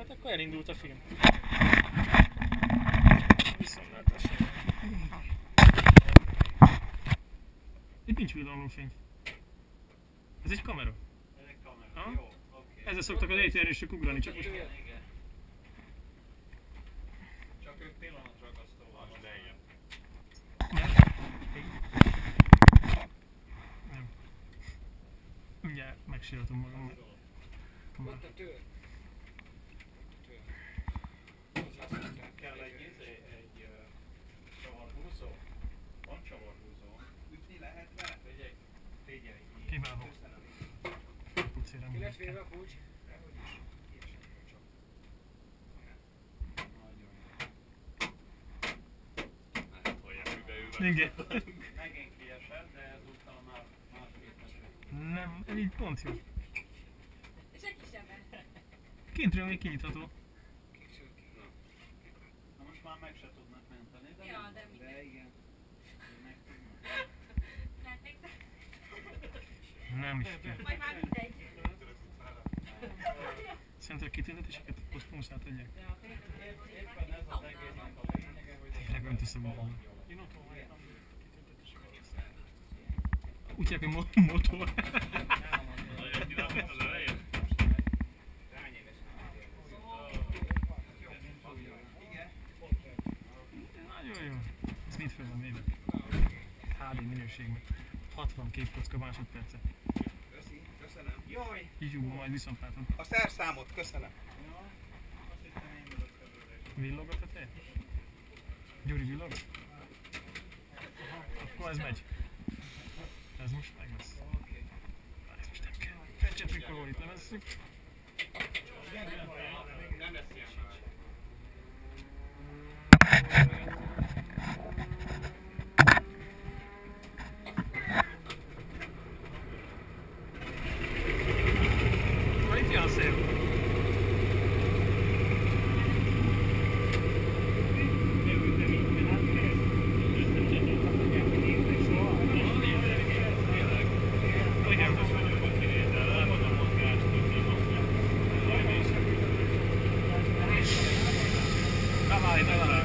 Hát akkor elindult a film. Viszontlátásra. Itt nincs villanófény. Ez egy kamera. Ez egy kamera. Ha? Jó, oké. Ezzel szoktak az ejtőerősök ugrani, csak most... Igen. Csak ők pillanatragasztóval van. Nem. Mindjárt megsiratom magam. Ott a tör. Kell egy csavarhúzó? Van csavarhúzó. Ütni lehet vele? Figyelj. Kiváló. Pucéra Ki lesz mindent kell. félve a kulcs? Igen. Megint kiesett, de ezúttal már másfél metre. Nem, ez így pont jó. Senki sem ment. Kintről még kinyitható. Na most már meg se tudnak menteni, de Ja, nem. de mindegy. De igen. Meg tudnak. Látnék, de Nem is kell. majd már mindegy. Szerintem a kitüntetéseket posztumusz átadják. Éppen ez az egésznek a lényege, hogy Tényleg nem teszem magam. én otthon hagytam kitüntetéseket. Úgy hívják, hogy motor. Nagyon királyt az elején. Nagyon jó. Ez mit fel van véve? HD minőségben. 60 képkocka másodperce. Köszönöm. Jaj! YouTube majd viszont látom. A szerszámot köszönöm. Ja, azt hittem én vagyok előre. Villog a teteje? Gyuri villog? Akkor ez megy. Ez most meg lesz. Ez most nem kell. Fecsetjük, ahol itt levesszük. Nem lesz ilyen már. Na itt jön a szél. Давай, давай.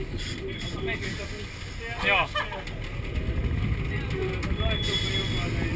Megint a Ja, Az ajtóban jobban